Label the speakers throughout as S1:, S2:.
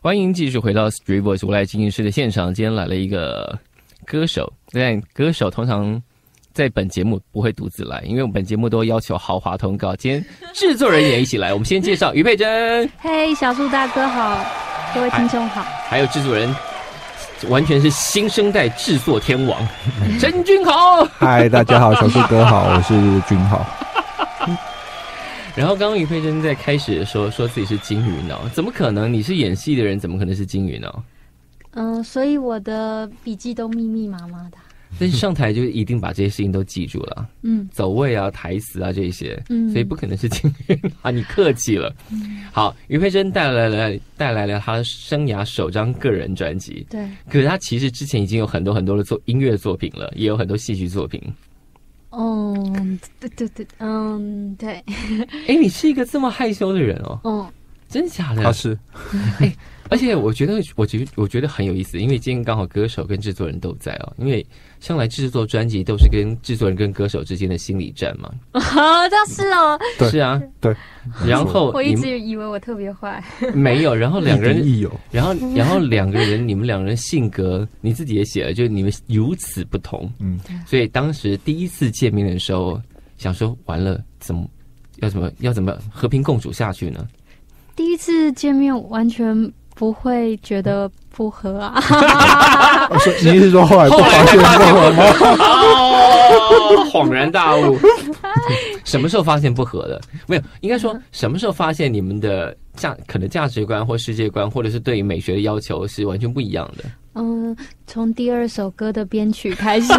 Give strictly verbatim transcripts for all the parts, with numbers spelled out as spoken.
S1: 欢迎继续回到 Street Voice 无赖经营室的现场。今天来了一个歌手，但歌手通常在本节目不会独自来，因为我们本节目都要求豪华通告。今天制作人也一起来，我们先介绍于佩珍。
S2: 嘿，小树大哥好，各位听众好。
S1: 还有制作人，完全是新生代制作天王陈君豪。
S3: 嗨，大家好，小树哥好，我是君豪。
S1: 然后刚刚于佩珍在开始的时候说自己是金鱼脑，怎么可能？你是演戏的人，怎么可能是金鱼脑？
S2: 嗯，所以我的笔记都密密麻麻的。
S1: 但是上台就一定把这些事情都记住了，
S2: 嗯，
S1: 走位啊、台词啊这些，
S2: 嗯，
S1: 所以不可能是金鱼脑，你客气了。嗯、好，于佩珍带来了带来了她生涯首张个人专辑，
S2: 对。
S1: 可是她其实之前已经有很多很多的作音乐作品了，也有很多戏剧作品。
S2: 哦，对对对，嗯，对。
S1: 哎，你是一个这么害羞的人哦？
S2: 哦，
S1: 真的假的？
S3: 他是。
S1: 哎，而且我觉得，我觉得，我觉得很有意思，因为今天刚好歌手跟制作人都在哦。因为向来制作专辑都是跟制作人跟歌手之间的心理战嘛。
S2: 哦，这是哦。
S1: 是啊，
S3: 对。
S1: 然后
S2: 我一直以为我特别坏。
S1: 没有，然后两个人
S3: 亦有，
S1: 然后然后两个人，你们两个人性格，你自己也写了，就是你们如此不同。嗯，所以当时第一次见面的时候，想说完了，怎么要怎么要怎么和平共处下去呢？
S2: 第一次见面完全不会觉得不合啊！
S3: 你是说后来不发现不合吗？
S1: 哦，恍然大悟。什么时候发现不合的？没有，应该说什么时候发现你们的价可能价值观或世界观，或者是对于美学的要求是完全不一样的？
S2: 嗯，从第二首歌的编曲开始。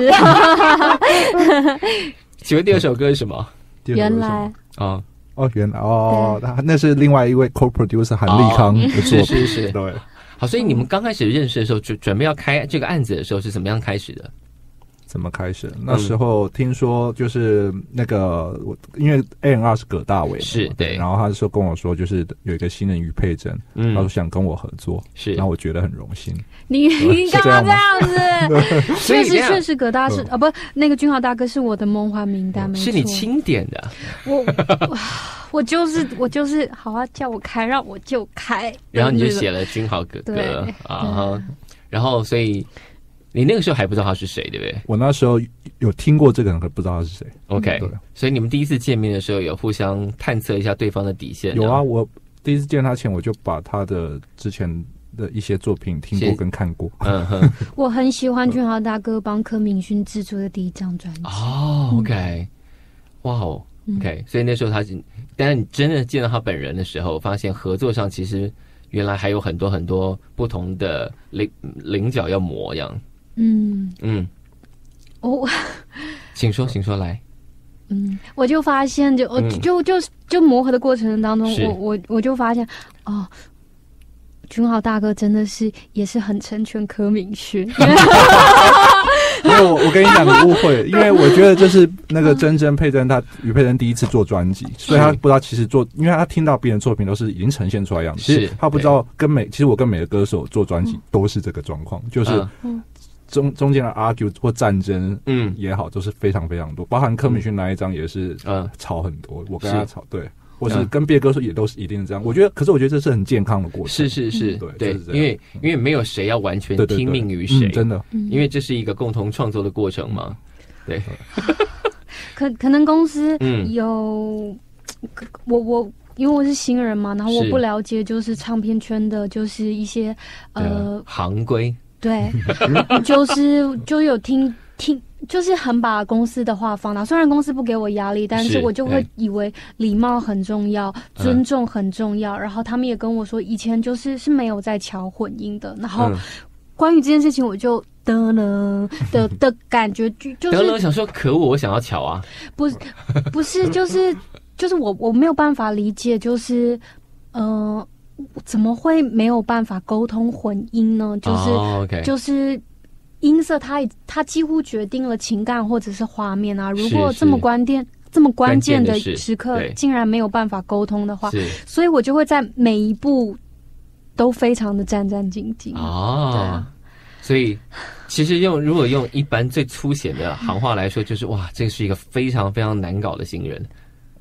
S1: 请问第二首歌是什么？
S2: 原来
S1: 啊。
S3: 哦，原来哦，那是另外一位 co-producer 韩立康的作品，
S1: 是是是，
S3: 对。
S1: 好，所以你们刚开始认识的时候，准准备要开这个案子的时候，是怎么样开始的？
S3: 怎么开始？那时候听说就是那个，因为 A and R 是葛大为，
S1: 是对，
S3: 然后他就跟我说，就是有一个新人于佩珍，嗯，他说想跟我合作，
S1: 是，
S3: 然后我觉得很荣幸。
S2: 你你干嘛这样子？确实确实，葛大是啊，不，那个君豪大哥是我的梦幻名单，没错，
S1: 是你钦点的。
S2: 我我就是我就是好啊，叫我开，让我就开。
S1: 然后你就写了君豪哥哥啊，然后所以。你那个时候还不知道他是谁，对不对？
S3: 我那时候有听过这个人，可不知道他是谁。
S1: OK，所以你们第一次见面的时候，有互相探测一下对方的底线。
S3: 有啊，我第一次见他前，我就把他的之前的一些作品听过跟看过。嗯
S2: 哼，我很喜欢君豪大哥帮柯敏勋制作的第一张专辑。
S1: 哦 ，OK， 哇哦 ，OK， 所以那时候他，但是你真的见到他本人的时候，发现合作上其实原来还有很多很多不同的棱棱角要磨，这样。嗯嗯，
S2: 哦，
S1: 请说，请说，来。
S2: 嗯，我就发现就，就、嗯、就就就磨合的过程当中，我我我就发现，哦，君豪大哥真的是也是很成全柯敏勋。
S3: 因为我我跟你讲，你误会，因为我觉得这是那个真真佩珍，他于佩珍第一次做专辑，所以他不知道其实做，因为他听到别人作品都是已经呈现出来的样子，其实他不知道跟每，其实我跟每个歌手做专辑都是这个状况，就是。嗯中中间的 argue 或战争，嗯，也好，都是非常非常多，包含柯敏勋那一张也是，嗯，吵很多，我跟他吵，对，或是跟别的歌手也都是一定是这样。我觉得，可是我觉得这是很健康的过程，
S1: 是是是，对对，因为因为没有谁要完全听命于谁，
S3: 真的，
S1: 因为这是一个共同创作的过程嘛，对。
S2: 可可能公司有，我我。因为我是新人嘛，然后我不了解就是唱片圈的，就是一些呃
S1: 行规。
S2: 对，就是就有听听，就是很把公司的话放大。虽然公司不给我压力，但是我就会以为礼貌很重要，尊重很重要。然后他们也跟我说，以前就是是没有在调混音的。然后关于这件事情，我就的呢的的感觉就是
S1: 得了，想说可恶，我想要调啊，
S2: 不是不是就是就是我我没有办法理解，就是呃。怎么会没有办法沟通混音呢？就是、
S1: oh, okay.
S2: 就是音色它，它它几乎决定了情感或者是画面啊。如果这么关键这么关键的时刻，竟然没有办法沟通的话，所以我就会在每一步都非常的战战兢兢。
S1: 哦，对啊，所以其实用如果用一般最粗浅的行话来说，就是哇，这是一个非常非常难搞的新人。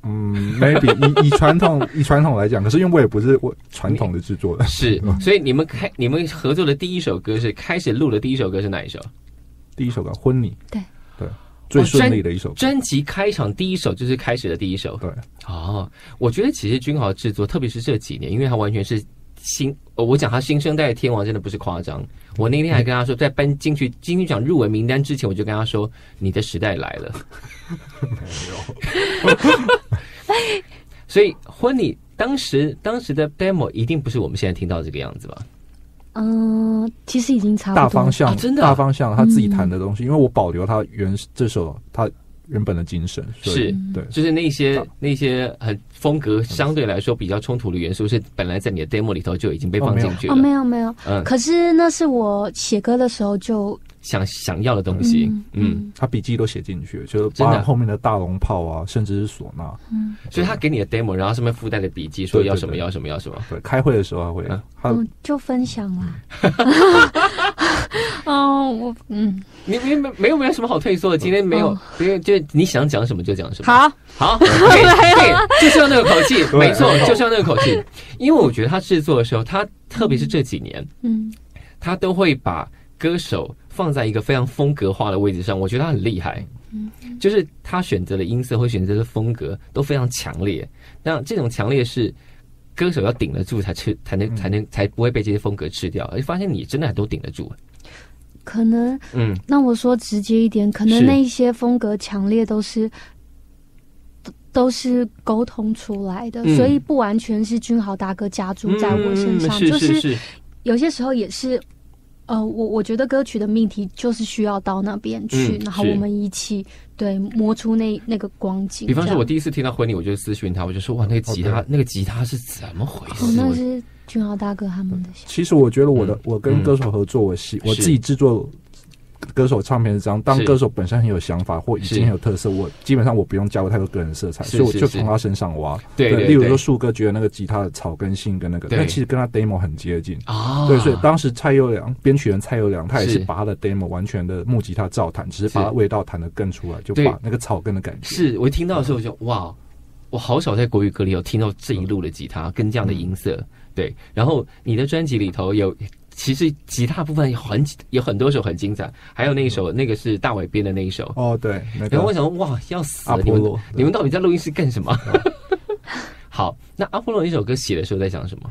S3: 嗯 ，maybe 以以传统以传统来讲，可是因为我也不是我传统的制作的，
S1: 是，所以你们开你们合作的第一首歌是开始录的第一首歌是哪一首？
S3: 第一首歌《婚礼》，
S2: 对
S3: 对，最顺利的一首歌。
S1: 专辑开场第一首就是开始的第一首，
S3: 对。
S1: 哦，我觉得其实君豪制作，特别是这几年，因为他完全是新，我讲他新生代的天王真的不是夸张。我那天还跟他说，在颁金曲金曲奖入围名单之前，我就跟他说，你的时代来了。没有。所以婚礼当时当时的 demo 一定不是我们现在听到这个样子吧？
S2: 嗯、呃，其实已经差不多
S3: 大方向，
S1: 啊、真的、
S3: 大方向他自己弹的东西，嗯、因为我保留他原这首他原本的精神，
S1: 是
S3: 对，
S1: 就是那些那些很风格相对来说比较冲突的元素，是本来在你的 demo 里头就已经被放进去了。
S2: 哦，没有没有，
S1: 嗯，
S2: 可是那是我写歌的时候就
S1: 想想要的东西，嗯，嗯
S3: 他笔记都写进去了，就是包含后面的大龙炮啊，甚至是唢呐，
S2: 嗯，
S1: 所以他给你的 demo， 然后上面附带的笔记，说要什么要什么要什么。
S3: 对，开会的时候他会，他、
S2: 嗯、就分享啦。哦，我嗯，
S1: 你没没没有没有什么好退缩的，今天没有，因为、哦、就你想讲什么就讲什么。
S2: 好，
S1: 好，对对，就是要那个口气，没错，就是要那个口气。因为我觉得他制作的时候，他特别是这几年，嗯，他都会把歌手放在一个非常风格化的位置上，我觉得他很厉害。嗯，就是他选择的音色或选择的风格都非常强烈。那这种强烈是歌手要顶得住才吃，才能才能才不会被这些风格吃掉。而发现你真的还都顶得住。
S2: 可能，嗯，那我说直接一点，可能那一些风格强烈都是都是沟通出来的，嗯、所以不完全是君豪大哥加注在我身上，
S1: 嗯、是
S2: 就是
S1: 是
S2: 有些时候也是。呃，我我觉得歌曲的命题就是需要到那边去，嗯、然后我们一起对磨出那那个光景。
S1: 比方说，我第一次听到婚礼，我就私讯他，我就说哇，那个吉他， okay. 那个吉他是怎么回事？
S2: 哦，那是君豪大哥他们的想法。
S3: 其实我觉得我的、嗯、我跟歌手合作，我喜、嗯、我自己制作歌手唱片是这样，当歌手本身很有想法或已经很有特色，我基本上我不用加入太多个人色彩，所以我就从他身上挖。
S1: 对, 对, 对, 对，
S3: 例如说树哥觉得那个吉他的草根性跟那个，但其实跟他 demo 很接近啊。对，所以当时蔡佑良编曲人蔡佑良，他也是把他的 demo 完全的木吉他照弹，只是把他味道弹得更出来，就把那个草根的感觉。
S1: 是我一听到的时候我就哇，我好少在国语歌里有听到这一路的吉他跟这样的音色。嗯、对，然后你的专辑里头有。其实吉他部分有很有很多首很精彩，还有那一首、嗯、那个是大伟编的那一首
S3: 哦，对。那个、
S1: 然后我想说哇，要死了！你们你们到底在录音室干什么？好，那阿波罗那首歌写的时候在想什么？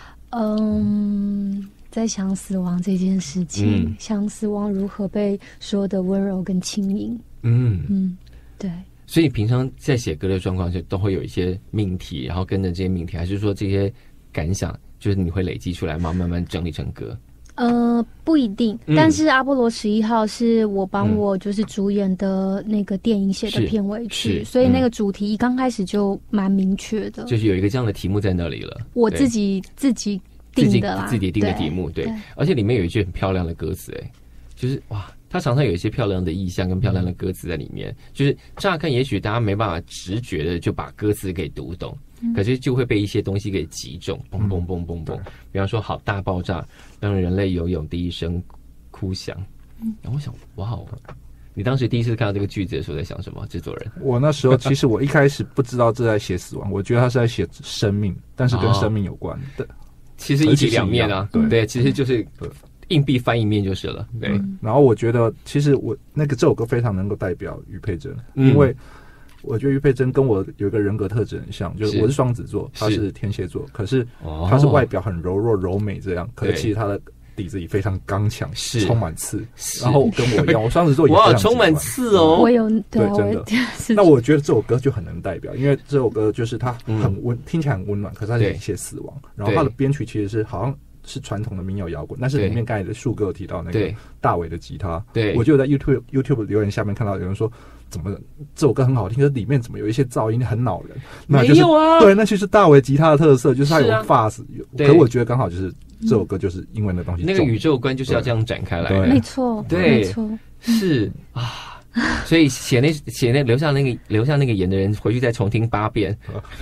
S2: 嗯，在想死亡这件事情，嗯、想死亡如何被说的温柔跟轻盈。嗯嗯，对。
S1: 所以平常在写歌的状况就都会有一些命题，然后跟着这些命题，还是说这些感想？就是你会累积出来吗？慢慢整理成歌？
S2: 呃，不一定。嗯、但是《阿波罗十一号》是我帮我就是主演的那个电影写的片尾曲，嗯、所以那个主题一刚开始就蛮明确的，
S1: 就是有一个这样的题目在那里了。
S2: 我自己自己定的啦，
S1: 自己定的题目，对。对，而且里面有一句很漂亮的歌词，哎，就是哇。它常常有一些漂亮的意象跟漂亮的歌词在里面，就是乍看也许大家没办法直觉的就把歌词给读懂，嗯、可是就会被一些东西给击中，嘣嘣嘣嘣嘣。比方说，好大爆炸让人类游泳第一声哭响。嗯、然后我想，哇哦！你当时第一次看到这个句子的时候在想什么？制作人？
S3: 我那时候其实我一开始不知道这在写死亡，我觉得他是在写生命，但是跟生命有关的。哦、
S1: 其实一体两面啊，对对，其实就是。硬币翻一面就是了，对。
S3: 嗯、然后我觉得，其实我那个这首歌非常能够代表于佩珍，嗯、因为我觉得于佩珍跟我有一个人格特质很像，就是我是双子座，他是天蝎座，可是他是外表很柔弱柔美这样，可是其实他的底子里非常刚强，是充满刺。然后跟我一样，我双子座也非常
S1: 哇，充满刺哦。
S2: 我有
S3: 对，真的。那我觉得这首歌就很能代表，因为这首歌就是它很温，听起来很温暖，可是它有一些死亡。然后它的编曲其实是好像。是传统的民谣摇滚，但是里面刚才的树哥有提到那个大伟的吉他，对，我就在 YouTube YouTube 留言下面看到有人说，怎么这首歌很好听，可是里面怎么有一些噪音很恼人？那就是、
S1: 没有啊，
S3: 对，那其实大伟吉他的特色就是它有 fuzz，、啊、可我觉得刚好就是这首歌就是因为那东西，
S1: 那个宇宙观就是要这样展开来，
S2: 没错，
S1: 对，
S2: 没错，
S1: 是啊。所以写那写那留下那个留下那个演的人回去再重听八遍，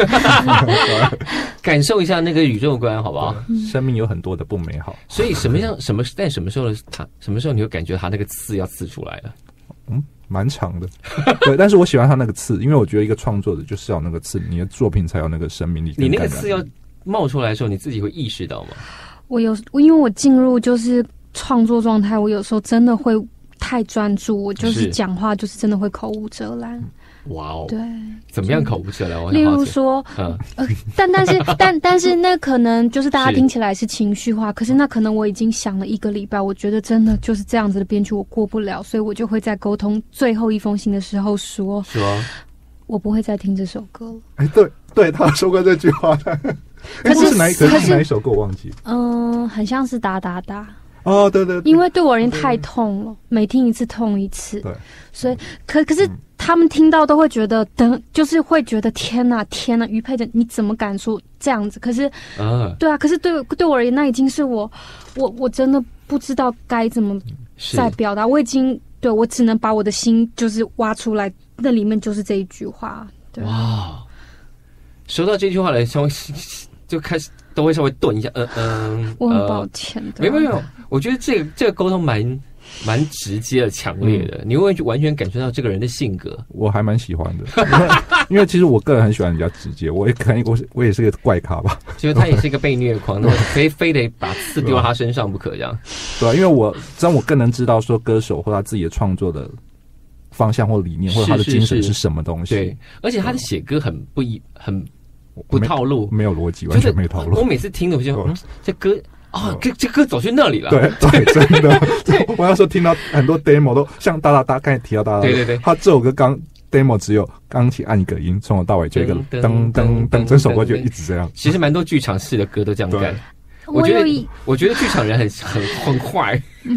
S1: 感受一下那个宇宙观，好不好？
S3: 生命有很多的不美好，
S1: 所以什么样什么在什么时候他什么时候你会感觉他那个刺要刺出来了？
S3: 嗯， 蛮长的，对，但是我喜欢他那个刺，因为我觉得一个创作者就是要有那个刺，你的作品才有那个生命力。
S1: 你那个刺要冒出来的时候，你自己会意识到吗？
S2: 我有，因为我进入就是创作状态，我有时候真的会太专注，我就是讲话就是真的会口无遮拦。
S1: 哇哦，
S2: 对，
S1: 怎么样口无遮拦？
S2: 例如说，嗯，呃，但但是但但是那可能就是大家听起来是情绪化，可是那可能我已经想了一个礼拜，我觉得真的就是这样子的编曲我过不了，所以我就会在沟通最后一封信的时候说，说我不会再听这首歌了。
S3: 哎，对对，他说过这句话。可是哪可是哪一首歌我忘记？
S2: 嗯、呃，很像是哒哒哒。
S3: 哦，对 对, 对，
S2: 因为对我而言太痛了，每听一次痛一次，
S3: 对，
S2: 所以可可是他们听到都会觉得，等就是会觉得天哪天哪，于佩珍你怎么敢说这样子？可是啊，对啊，可是对对我而言，那已经是我我我真的不知道该怎么再表达，我已经对我只能把我的心就是挖出来，那里面就是这一句话。对，哇，
S1: 说到这句话来，稍微就开始都会稍微顿一下，嗯、呃、嗯，
S2: 我很抱歉的，
S1: 没有没有，我觉得这个这个沟通蛮蛮直接的、强烈的，嗯、你会完全感受到这个人的性格。
S3: 我还蛮喜欢的，因为因为其实我个人很喜欢人家直接，我也可能我我也是个怪咖吧，
S1: 就是他也是一个被虐狂，那非非得把刺丢到他身上不可，这样。
S3: 对啊，因为我这样我更能知道说歌手或他自己的创作的方向或理念，或者他的精神是什么东西。
S1: 对，而且他的写歌很不一很。不套路，
S3: 没有逻辑，完全没套路。
S1: 我每次听的我就，嗯，这歌啊，这这歌走去那里了。
S3: 对对，真的。我那时候听到很多 demo 都像哒哒哒，刚才提到哒哒，
S1: 对对对，
S3: 他这首歌刚 demo 只有钢琴按一个音，从头到尾就一个噔噔噔，整首歌就一直这样。
S1: 其实蛮多剧场式的歌都这样干。我觉得，我觉得剧场人很很很坏。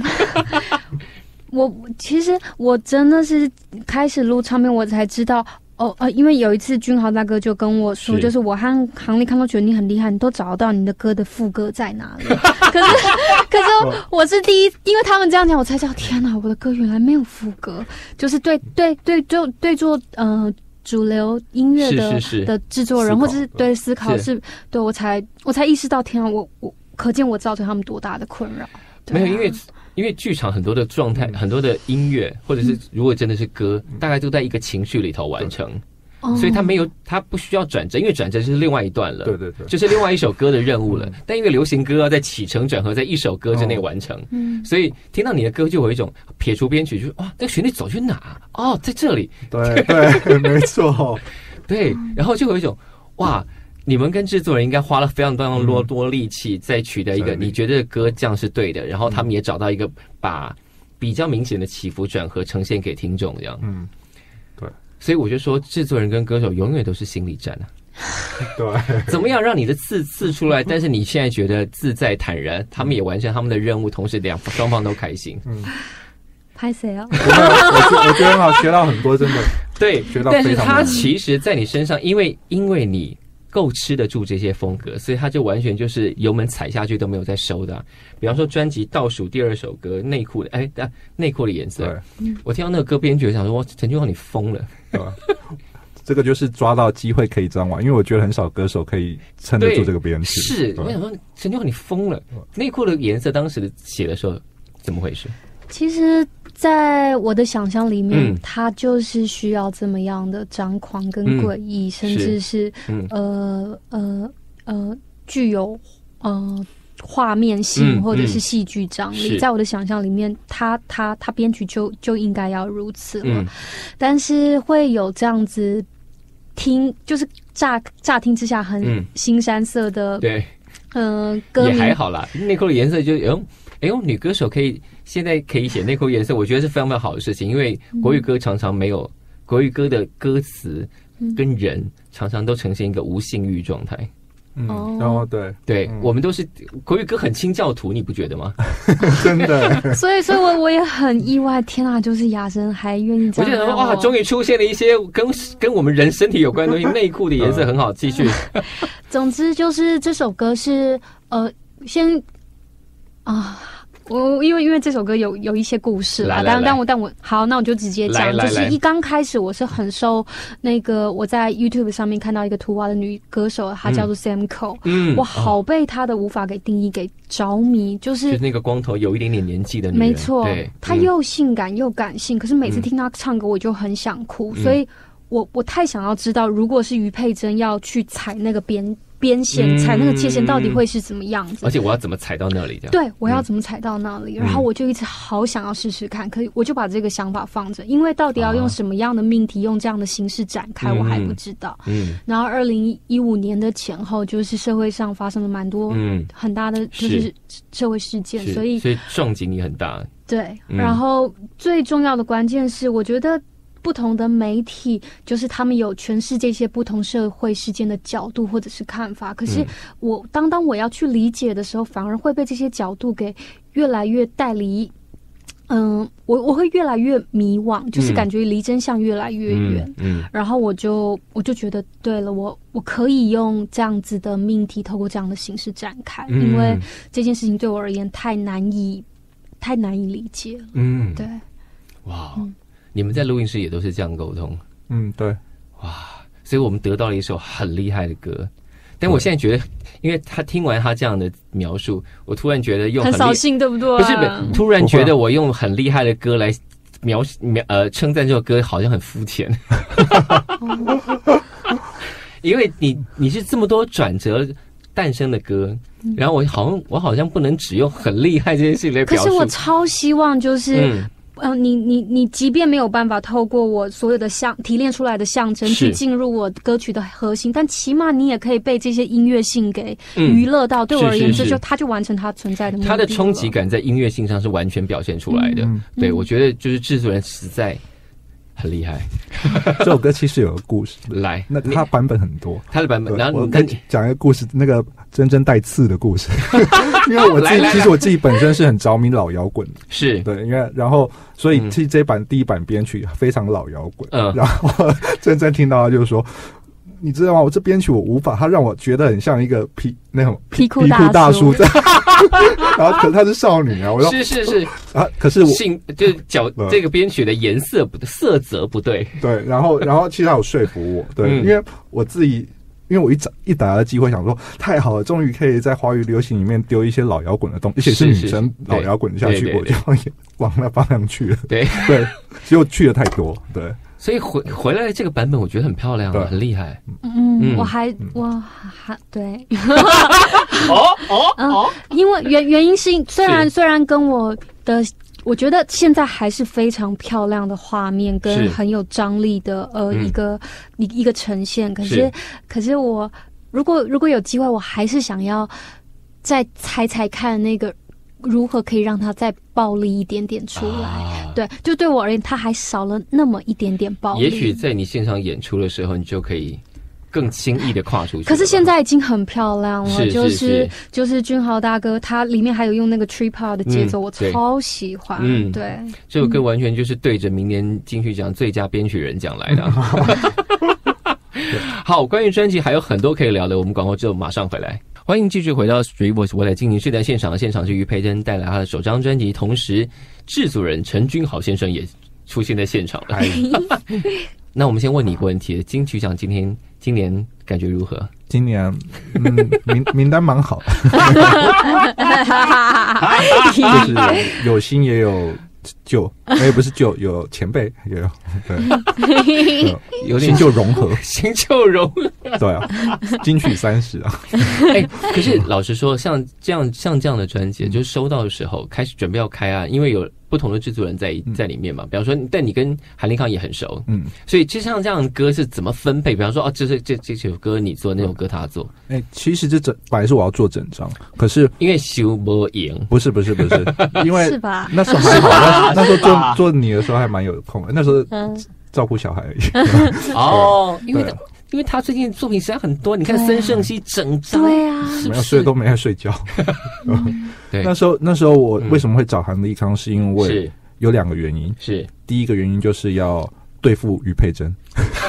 S2: 我其实我真的是开始录唱片，我才知道。哦呃，因为有一次君豪大哥就跟我说，是就是我和杭丽康都觉得你很厉害，你都找到你的歌的副歌在哪里。可是可是我是第一，因为他们这样讲，我才知道天哪，我的歌原来没有副歌，就是对对对，就对做呃主流音乐的
S1: 是是是
S2: 的制作人或者是对思考是，对我才我才意识到天啊，我我可见我造成他们多大的困扰。啊、
S1: 没有，因为。因为剧场很多的状态，很多的音乐，或者是如果真的是歌，嗯、大概都在一个情绪里头完成，嗯、所以他没有，他不需要转折，因为转折就是另外一段了，
S3: 对对对，
S1: 就是另外一首歌的任务了。嗯、但因为流行歌要在起承转合，在一首歌之内完成，嗯、所以听到你的歌就有一种撇除编曲，就是哇，这个旋律走去哪？哦，在这里，
S3: 对对，没错，
S1: 对，然后就有一种哇。你们跟制作人应该花了非常非常多多力气，在取得一个你觉得歌这样是对的，然后他们也找到一个把比较明显的起伏转合呈现给听众这样。嗯，
S3: 对。
S1: 所以我就说，制作人跟歌手永远都是心理战啊。
S3: 对。怎
S1: 么样让你的刺刺出来，但是你现在觉得自在坦然，他们也完成他们的任务，同时两双方都开心。嗯。
S2: 拍谁啊？
S3: 我我觉得很好，学到很多，真的。
S1: 对，学到非常多。但是他其实在你身上，因为因为你。够吃得住这些风格，所以他就完全就是油门踩下去都没有再收的、啊。比方说专辑倒数第二首歌《内裤的》，哎，内裤的颜色，我听到那个歌编剧，我想说，陈俊豪你疯了，对吧？
S3: 这个就是抓到机会可以这样玩，因为我觉得很少歌手可以撑得住这个编曲。
S1: 是，我想说，陈俊豪你疯了。内裤的颜色当时写的时候怎么回事？
S2: 其实在我的想象里面、嗯、它就是需要这么样的张狂跟诡异、嗯、甚至是、嗯、呃呃呃具有呃画面性或者是戏剧张力、嗯嗯、在我的想象里面它它它编曲就就应该要如此了、嗯、但是会有这样子听就是乍乍听之下很腥膻色的、
S1: 嗯、对
S2: 呃歌
S1: 也还好啦，内裤的颜色就哎呦哎呦女歌手可以现在可以写内裤颜色，我觉得是非常非常好的事情，因为国语歌常常没有、嗯、国语歌的歌词跟人常常都呈现一个无性欲状态。
S3: 嗯，哦，对
S1: 对、嗯，我们都是国语歌很清教徒，你不觉得吗？
S3: 真的。
S2: 所以，所以我我也很意外，天啊，就是亚生还愿意这样。
S1: 我觉得哇，终于出现了一些跟跟我们人身体有关的东西，内裤的颜色很好，继续。
S2: 总之就是这首歌是呃，先啊。 我因为因为这首歌有有一些故事啦，但但我但我好，那我就直接讲，就是一刚开始我是很受那个我在 YouTube 上面看到一个图瓦的女歌手，她叫做 Sam Cole， 嗯，我好被她的舞法给定义给着迷，就是
S1: 就是那个光头有一点点年纪的女人，
S2: 没错，她又性感又感性，可是每次听她唱歌我就很想哭，嗯、所以我我太想要知道，如果是余佩真要去踩那个边。边线踩那个界限到底会是怎么样子？
S1: 而且我要怎么踩到那里？这样
S2: 对，我要怎么踩到那里？嗯、然后我就一直好想要试试看，可以我就把这个想法放着，因为到底要用什么样的命题，用这样的形式展开，我还不知道。嗯，然后二零一五年的前后，就是社会上发生了蛮多很大的就是社会事件，所以
S1: 所以撞击你很大。
S2: 对，嗯、然后最重要的关键是，我觉得。不同的媒体，就是他们有诠释这些不同社会事件的角度或者是看法。可是我当当我要去理解的时候，反而会被这些角度给越来越带离。嗯，我我会越来越迷惘，就是感觉离真相越来越远。嗯，嗯然后我就我就觉得，对了，我我可以用这样子的命题，透过这样的形式展开，嗯、因为这件事情对我而言太难以太难以理解了。嗯，对，
S1: 哇。嗯你们在录音室也都是这样沟通，
S3: 嗯，对，
S1: 哇，所以我们得到了一首很厉害的歌。但我现在觉得，因为他听完他这样的描述，我突然觉得用
S2: 很扫兴，对不对？
S1: 不是，突然觉得我用很厉害的歌来描描呃称赞这首歌，好像很肤浅。因为你你是这么多转折诞生的歌，然后我好像我好像不能只用很厉害这件事情来表述。
S2: 可是我超希望就是。嗯嗯、呃，你你你，即便没有办法透过我所有的象提炼出来的象征去进入我歌曲的核心，但起码你也可以被这些音乐性给娱乐到。嗯、对我而言，这就它就完成它存在的目的了。
S1: 它的冲击感在音乐性上是完全表现出来的。嗯、对、嗯，我觉得就是制作人实在很厉害。
S3: 这首歌其实有个故事，
S1: 来，
S3: 那它版本很多，
S1: 它的版本。然后
S3: 我跟你讲一个故事，那个真真带刺的故事。因为我自己其实我自己本身是很着迷老摇滚的，
S1: 是
S3: 对，因为然后所以其实这版、嗯、第一版编曲非常老摇滚，嗯，然后真真听到他就是说，你知道吗？我这编曲我无法，他让我觉得很像一个皮那种
S2: 皮裤
S3: 大叔的，然后可是她是少女啊，我说
S1: 是是是
S3: 啊，可是我
S1: 性就是角、嗯、这个编曲的颜色不色泽不对，
S3: 对，然后然后其实他有说服我，对，嗯、因为我自己。因为我一打一打的机会想说太好了，终于可以在华语流行里面丢一些老摇滚的东西，而且是女生老摇滚下去，我就往那方向去了。对对，结果去的太多，对。
S1: 所以回回来这个版本，我觉得很漂亮，很厉害。
S2: 嗯，嗯我还我还对。哦哦哦，因为原原因是虽然虽然跟我的。我觉得现在还是非常漂亮的画面，跟很有张力的呃、嗯、一个一一个呈现。可是，是可是我如果如果有机会，我还是想要再猜猜看那个如何可以让它再暴力一点点出来。啊、对，就对我而言，它还少了那么一点点暴力。
S1: 也许在你现场演出的时候，你就可以。更轻易的跨出去，
S2: 可是现在已经很漂亮了，是就是是是就是君豪大哥，他里面还有用那个 trip hop 的节奏，嗯、我超喜欢。嗯，对，
S1: 这首歌完全就是对着明年金曲奖最佳编曲人奖来的。好，关于专辑还有很多可以聊的，我们广告之后马上回来。欢迎继续回到 Street Voice 未来进行式的现场，现场是于培珍带来他的首张专辑，同时制作人陈君豪先生也出现在现场了。那我们先问你一个问题：金曲奖今天今年感觉如何？
S3: 今年嗯名名单蛮好，就是有新也有旧，也不是旧，有前辈也有，对，有新旧融合，
S1: 新旧融合，
S3: 对啊，金曲三十啊。
S1: 哎、欸，可是老实说，像这样像这样的专辑，就是收到的时候开始准备要开案，因为有。不同的制作人在在里面嘛，比方说，但你跟韩立康也很熟，嗯，所以其实像这样的歌是怎么分配？比方说，哦，这是这这首歌你做，那首歌他做。
S3: 哎、欸，其实这整本来是我要做整张，可是
S1: 因为修不赢，
S3: 不是不是不是，因为
S2: 是吧？
S3: 那时候还好，那那时候做做你的时候还蛮有空的，那时候照顾小孩而已。
S1: 哦，因为。因为他最近作品实在很多，你看孙盛熙整张，
S2: 对啊，
S3: 没有睡都没在睡觉。嗯、对，那时候那时候我为什么会找韩立康，是因为有两个原因。
S1: 是
S3: 第一个原因就是要对付于佩珍。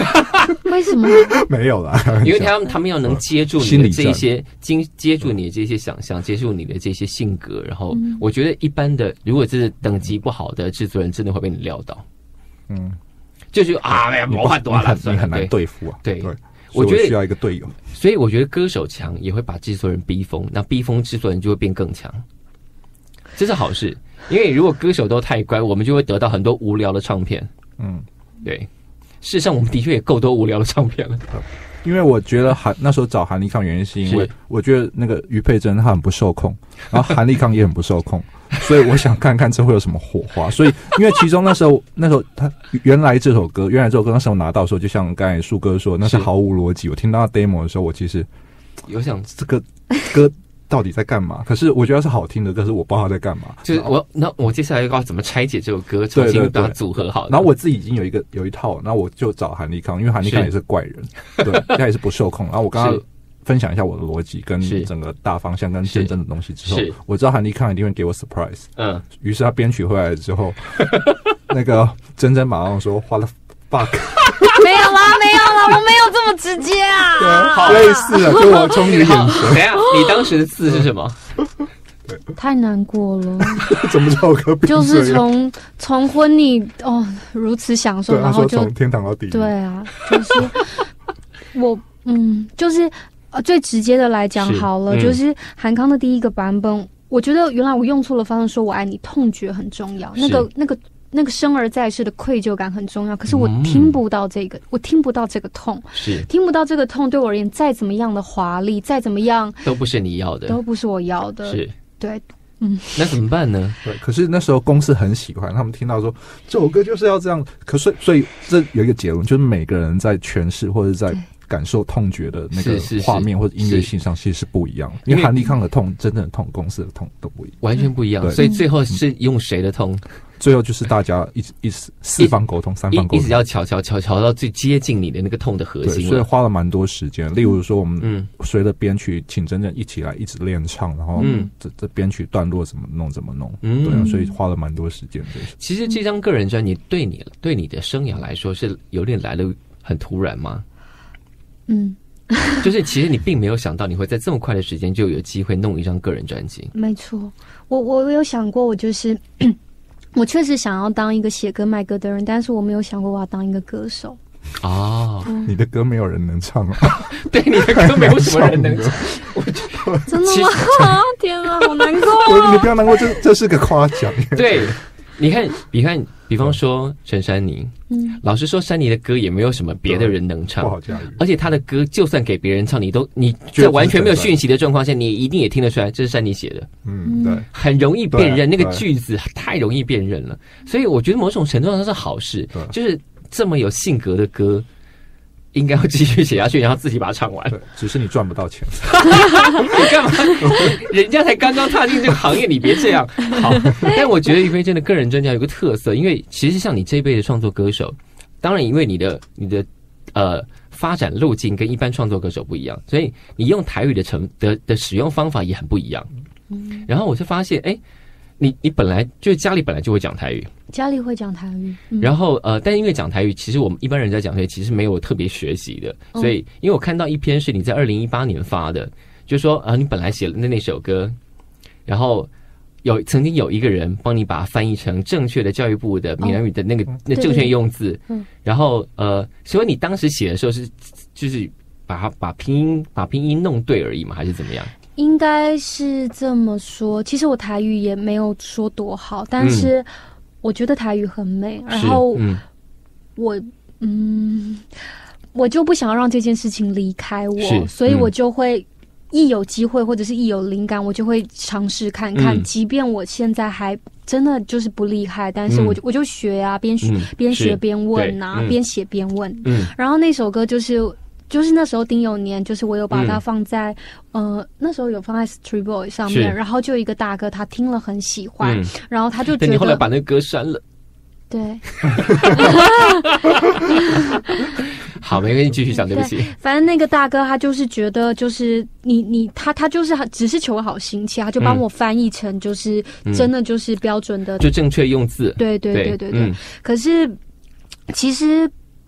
S2: 为什么？
S3: 没有啦，
S1: 因为他们他们要能接住你的这些，接接住你的这些想象，接住你的这些性格，然后我觉得一般的，如果是等级不好的制作人，真的会被你撂倒。嗯，就是啊，哎呀，魔幻多了，
S3: 你很难对付啊。
S1: 对，
S3: 对
S1: 我觉得
S3: 需要一个队友，
S1: 所以我觉得歌手强也会把制作人逼疯，那逼疯制作人就会变更强，这是好事。因为如果歌手都太乖，我们就会得到很多无聊的唱片。嗯，对。事实上，我们的确也够多无聊的唱片了。
S3: 因为我觉得韩那时候找韩立康原因是因为我觉得那个于佩珍她很不受控，然后韩立康也很不受控，所以我想看看这会有什么火花。所以因为其中那时候那时候他原来这首歌，原来这首歌那时候拿到的时候，就像刚才树哥说，那是毫无逻辑。我听到 demo 的时候，我其实
S1: 有想
S3: 这个歌到底在干嘛？可是我觉得是好听的，可是我不知道他在干嘛。
S1: 就是我那我接下来要怎么拆解这首歌，重新把它组合好。
S3: 然后我自己已经有一个有一套，然后我就找韩立康，因为韩立康也是怪人，对，他也是不受控。然后我刚刚分享一下我的逻辑跟整个大方向跟真正的东西之后，我知道韩立康一定会给我 surprise。嗯，于是他编曲回来之后，那个珍珍马上说花了 fuck。
S2: 没有啦，没有啦，我没有这么直接啊。
S3: 类似的，就我从你的眼神。
S1: 等一下，你当时的字是什么？
S2: 太难过了。
S3: 怎么叫歌？
S2: 就是从从婚礼哦如此享受，然后就
S3: 从天堂到地狱。
S2: 对啊，就是我嗯，就是呃最直接的来讲好了，嗯、就是韩康的第一个版本，我觉得原来我用错了方式说我爱你，痛觉很重要，那个那个。那个生而在世的愧疚感很重要，可是我听不到这个，嗯、我听不到这个痛，
S1: 是听
S2: 不到这个痛，对我而言，再怎么样的华丽，再怎么样，
S1: 都不是你要的，
S2: 都不是我要的，
S1: 是，
S2: 对，嗯，
S1: 那怎么办呢？
S3: 对，可是那时候公司很喜欢，他们听到说这首歌就是要这样，可是所以这有一个结论，就是每个人在诠释或者在感受痛觉的那个画面或者音乐性上其实是不一样的，因为韩立康的痛、真正的痛、公司的痛都不一样，
S1: 完全不一样。所以最后是用谁的痛？
S3: 最后就是大家一直一直四方沟通、三方沟通，
S1: 一直要瞧瞧瞧瞧到最接近你的那个痛的核心，
S3: 所以花了蛮多时间。例如说，我们随着编曲，请真正一起来一直练唱，然后这这编曲段落怎么弄怎么弄，对啊，所以花了蛮多时间。
S1: 其实这张个人专辑对你对你的生涯来说是有点来的很突然吗？嗯。就是其实你并没有想到你会在这么快的时间就有机会弄一张个人专辑。
S2: 没错，我我有想过，我就是我确实想要当一个写歌卖歌的人，但是我没有想过我要当一个歌手。
S3: 哦，嗯、你的歌没有人能唱啊？
S1: 对，你的歌没有什么人能唱。
S2: 真的吗？天啊，好难过、哦！
S3: 你不要难过，这这是个夸奖。
S1: 对。你看，你看，比方说陈珊妮，嗯，老实说，珊妮的歌也没有什么别的人能唱，
S3: 不好驾驭。
S1: 而且她的歌，就算给别人唱，你都你在完全没有讯息的状况下，你一定也听得出来这是珊妮写的。嗯，对，很容易辨认，那个句子太容易辨认了。所以我觉得某种程度上是好事，就是这么有性格的歌。应该要继续写下去，然后自己把它唱完。
S3: 对，只是你赚不到钱。
S1: 你干嘛？人家才刚刚踏进这个行业，你别这样。好，但我觉得于飞真的个人专辑有个特色，因为其实像你这一辈的创作歌手，当然因为你的你的呃发展路径跟一般创作歌手不一样，所以你用台语的成的的使用方法也很不一样。嗯，然后我就发现，哎、欸。你你本来就是家里本来就会讲台语，
S2: 家里会讲台语，
S1: 嗯、然后呃，但因为讲台语，其实我们一般人在讲台语其实没有特别学习的，哦、所以因为我看到一篇是你在二零一八年发的，就说啊，你本来写了那那首歌，然后有曾经有一个人帮你把它翻译成正确的教育部的闽南语的那个、哦、那正确用字，嗯、然后呃，所以你当时写的时候是就是把它把拼音把拼音弄对而已嘛，还是怎么样？
S2: 应该是这么说，其实我台语也没有说多好，但是我觉得台语很美，嗯、然后我 嗯, 嗯，我就不想让这件事情离开我，所以我就会一有机会或者是一有灵感，我就会尝试看看，嗯、即便我现在还真的就是不厉害，但是我就、嗯、我就学啊，边学边、嗯、学边问啊，边写边问，嗯，然后那首歌就是。就是那时候丁酉年，就是我有把它放在、嗯、呃那时候有放在 Street Boy 上面，然后就有一个大哥他听了很喜欢，嗯、然后他就觉得
S1: 你后来把那个歌删了。
S2: 对，
S1: 好，没关系，继续讲，对不起。
S2: 反正那个大哥他就是觉得，就是你你他他就是只是求好心切，他就帮我翻译成就是真的就是标准的，
S1: 嗯、就正确用字。
S2: 对对对对对。嗯、可是其实。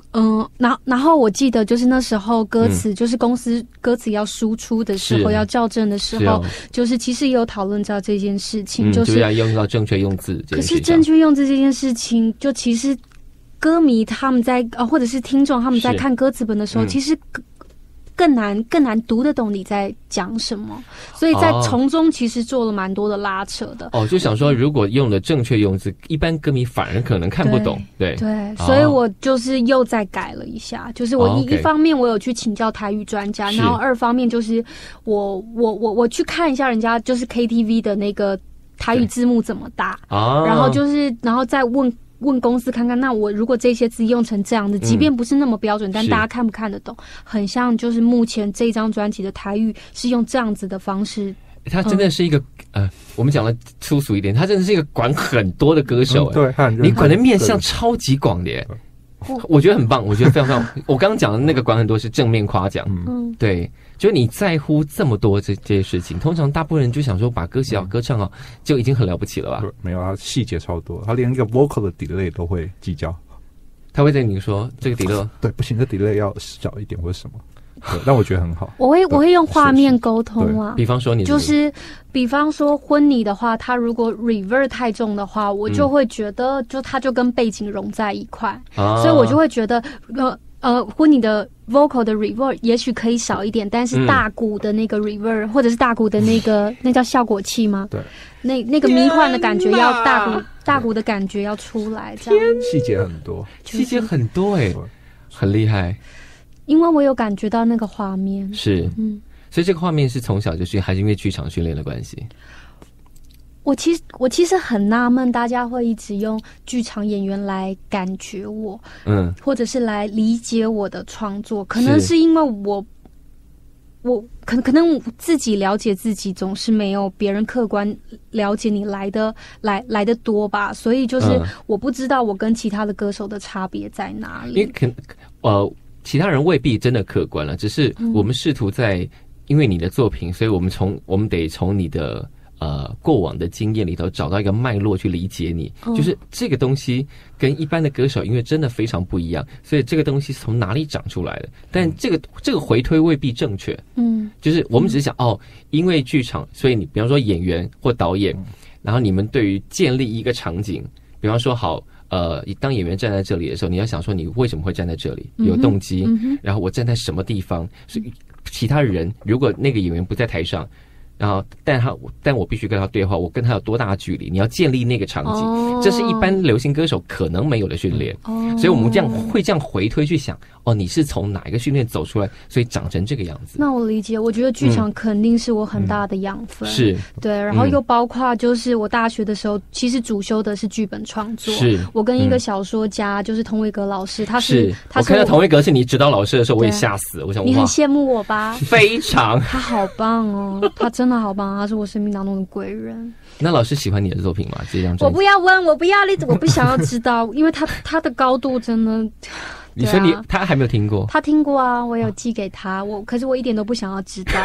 S2: 嗯，然后然后我记得就是那时候歌词、嗯、就是公司歌词要输出的时候，要校正的时候，是哦、就是其实也有讨论到这件事情，
S1: 嗯、
S2: 就是
S1: 就要用到正确用字。
S2: 可是正确用字这件事情，就其实歌迷他们在呃或者是听众他们在看歌词本的时候，其实。更难更难读得懂你在讲什么，所以在从中其实做了蛮多的拉扯的。
S1: 哦，就想说如果用了正确用字，一般歌迷反而可能看不懂。对
S2: 对, 对、哦，所以我就是又再改了一下，就是我一、哦 okay、一方面我有去请教台语专家，然后二方面就是我我我我去看一下人家就是 K T V 的那个台语字幕怎么打，哦、然后就是然后再问。问公司看看，那我如果这些字用成这样的，即便不是那么标准，嗯、但大家看不看得懂？很像就是目前这张专辑的台语是用这样子的方式。
S1: 他真的是一个、嗯、呃，我们讲的粗俗一点，他真的是一个管很多的歌手、
S3: 嗯，对，
S1: 你管的面向超级广的耶。我觉得很棒，我觉得非常非常。我刚刚讲的那个管很多是正面夸奖，嗯，对，就你在乎这么多这这些事情，通常大部分人就想说把歌写好、歌唱好就已经很了不起了吧？
S3: 没有，他细节超多，他连一个 vocal 的 delay 都会计较，
S1: 他会对你说这个 delay
S3: 对不行，这 delay 要小一点或者什么。对，但我觉得很好。
S2: 我会我会用画面沟通啊，
S1: 比方说你
S2: 就是，比方说婚礼的话，它如果 reverb 太重的话，我就会觉得就它就跟背景融在一块，嗯、所以我就会觉得呃呃婚礼的 vocal 的 reverb 也许可以少一点，但是大鼓的那个 reverb、嗯、或者是大鼓的那个那叫效果器吗？
S3: 对，
S2: 那那个迷幻的感觉要大鼓大鼓的感觉要出来，这样
S3: 细节很多，
S1: 细节很多哎、欸，很厉害。
S2: 因为我有感觉到那个画面，
S1: 是，嗯，所以这个画面是从小就训，还是因为剧场训练的关系？
S2: 我其实我其实很纳闷，大家会一直用剧场演员来感觉我，嗯，或者是来理解我的创作，可能是因为我，我可能可能自己了解自己，总是没有别人客观了解你来的来来的多吧，所以就是我不知道我跟其他的歌手的差别在哪里。
S1: 因为可呃。其他人未必真的客观了，只是我们试图在，因为你的作品，所以我们从我们得从你的呃过往的经验里头找到一个脉络去理解你，嗯、就是这个东西跟一般的歌手因为真的非常不一样，所以这个东西是从哪里长出来的？但这个这个回推未必正确，嗯，就是我们只是想、嗯、哦，因为剧场，所以你比方说演员或导演，然后你们对于建立一个场景，比方说好。呃，当演员站在这里的时候，你要想说你为什么会站在这里，有动机、嗯，然后我站在什么地方，所以其他人如果那个演员不在台上，然后但他但我必须跟他对话，我跟他有多大的距离？你要建立那个场景，哦、这是一般流行歌手可能没有的训练，哦、所以我们这样会这样回推去想，哦，你是从哪一个训练走出来，所以长成这个样子。
S2: 那我理解，我觉得剧场肯定是我很大的养分，
S1: 嗯、是
S2: 对，然后又包括就是我大学的时候，其实主修的是剧本创作，
S1: 是
S2: 我跟一个小说家，嗯、就是童维格老师，他是,
S1: 是
S2: 他是
S1: 我看到童维格是你指导老师的时候，我也吓死，我想
S2: 你很羡慕我吧？
S1: 非常，
S2: 他好棒哦，他真的好棒，他是我生命当中的贵人。
S1: 那老师喜欢你的作品吗？这张专辑
S2: 我不要问，我不要，我不想要知道，因为他他的高度真的。
S1: 你说你、啊、他还没有听过？
S2: 他听过啊，我有寄给他，我可是我一点都不想要知道。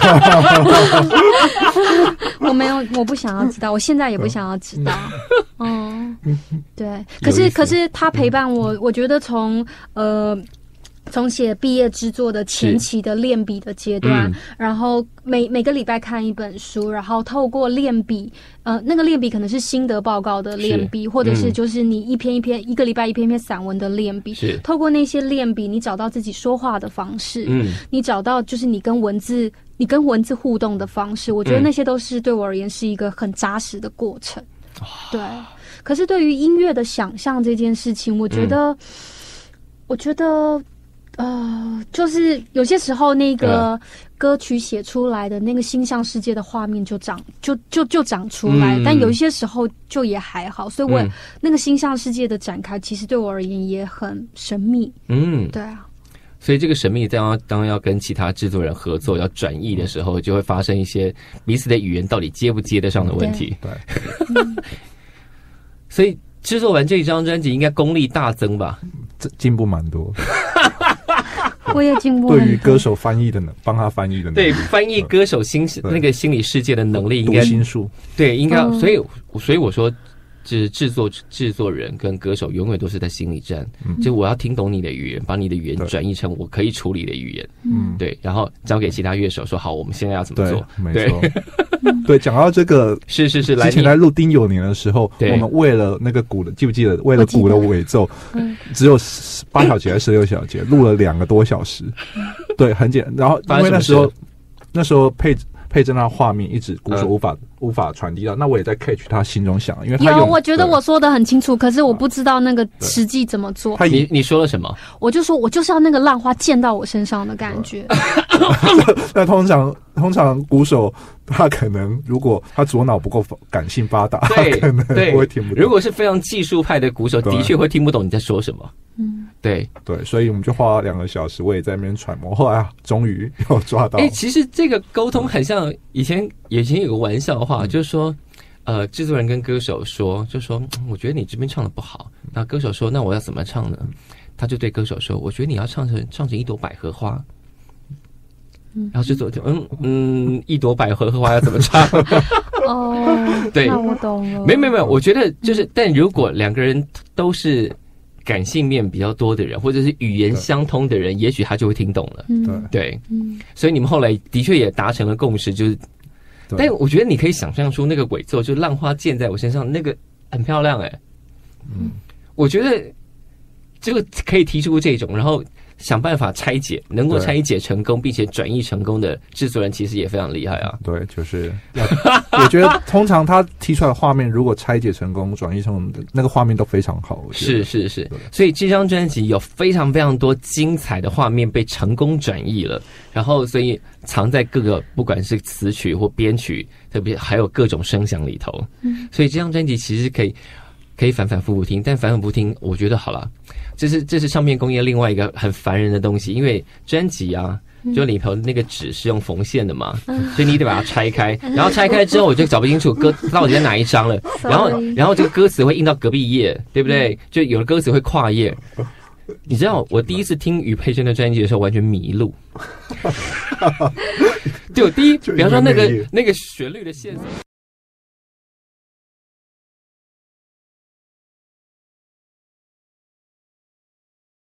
S2: 我没有，我不想要知道，我现在也不想要知道。嗯，对，可是可是他陪伴我，我觉得从呃。从写毕业制作的前期的练笔的阶段，嗯、然后每每个礼拜看一本书，然后透过练笔，呃，那个练笔可能是心得报告的练笔，或者是就是你一篇一篇、嗯、一个礼拜一篇一篇散文的练笔。是透过那些练笔，你找到自己说话的方式，嗯，你找到就是你跟文字、你跟文字互动的方式。我觉得那些都是对我而言是一个很扎实的过程。嗯、对，可是对于音乐的想象这件事情，我觉得，嗯、我觉得。呃，就是有些时候那个歌曲写出来的那个心象世界的画面就长就就就长出来，嗯、但有一些时候就也还好，所以我、嗯、那个心象世界的展开，其实对我而言也很神秘。嗯，对啊。
S1: 所以这个神秘当当要跟其他制作人合作要转译的时候，就会发生一些彼此的语言到底接不接得上的问题。对。对嗯、所以制作完这一张专辑，应该功力大增吧？
S3: 进步蛮多。
S2: 我也进步。
S3: 对于歌手翻译的能，帮他翻译的能力，
S1: 对翻译歌手心那个心理世界的能力，应该
S3: 读心术。
S1: 对，应该。嗯、所以，所以我说， 就是制作制作人跟歌手永远都是在心理战，嗯、就我要听懂你的语言，把你的语言转译成我可以处理的语言，嗯，对，然后交给其他乐手说好，我们现在要怎么做？
S3: 没错，对，讲到这个，
S1: 是是是，
S3: 之前在录《丁有年》的时候，我们为了那个鼓的，记不记得？为了鼓的尾奏，只有八小节还是十六小节，录了两个多小时。对，很简，然后因为那时候那时候配。配着那画面一直鼓手无法、嗯、无法传递到，那我也在 catch 他心中想，因为他
S2: 有，我觉得我说的很清楚，可是我不知道那个实际怎么做。
S1: 你你说了什么？
S2: 我就说我就是要那个浪花溅到我身上的感觉。
S3: 那通常通常鼓手他可能如果他左脑不够感性发达，
S1: 对，
S3: 他可能不会听不懂。
S1: 如果是非常技术派的鼓手，的确会听不懂你在说什么。嗯，对
S3: 对，所以我们就花了两个小时，我也在那边揣摩。后来啊，终于有抓到。
S1: 哎、欸，其实这个沟通很像以前以前有个玩笑话，嗯、就是说，呃，制作人跟歌手说，就说我觉得你这边唱的不好，那歌手说那我要怎么唱呢？他就对歌手说，我觉得你要唱成唱成一朵百合花。然后制作就嗯嗯，一朵百合花要怎么唱？
S2: 哦，对，那我懂了。
S1: 没有没有没有，我觉得就是，但如果两个人都是感性面比较多的人，或者是语言相通的人，也许他就会听懂了。
S2: 嗯，
S1: 对，嗯，所以你们后来的确也达成了共识，就是，但我觉得你可以想象出那个尾奏，就浪花溅在我身上，那个很漂亮哎、欸。嗯，我觉得这个可以提出这种，然后想办法拆解，能够拆解成功并且转译成功的制作人，其实也非常厉害啊。
S3: 对，就是我觉得通常他提出来的画面，如果拆解成功、转译成功的那个画面都非常好。
S1: 是是是，所以这张专辑有非常非常多精彩的画面被成功转译了，然后所以藏在各个不管是词曲或编曲，特别还有各种声响里头。嗯，所以这张专辑其实可以。可以反反复复听，但反反复复听，我觉得好了，这是这是唱片工业另外一个很烦人的东西，因为专辑啊，就里头那个纸是用缝线的嘛，嗯、所以你得把它拆开，然后拆开之后我就搞不清楚歌到底在哪一张了，然后然后这个歌词会印到隔壁页，对不对？就有的歌词会跨页。你知道我第一次听余佩真的专辑的时候完全迷路，就第一，比方说那个那个旋律的线索。